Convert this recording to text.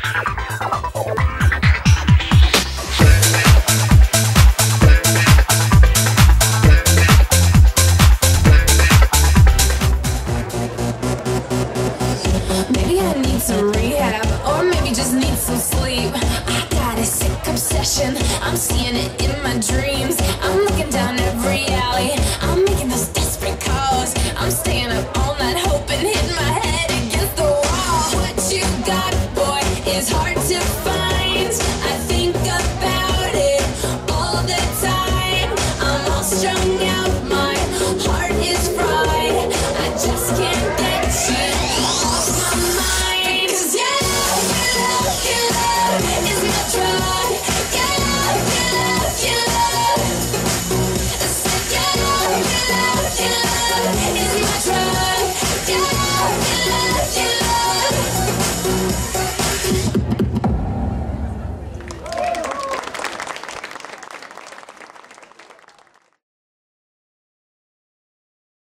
Maybe I need some rehab, or maybe just need some sleep. I got a sick obsession, I'm seeing it in my dreams. I'm looking down every alley, I'm making those desperate calls. I'm staying up all night hoping, hitting my head against the wall. What you got, boy, is hard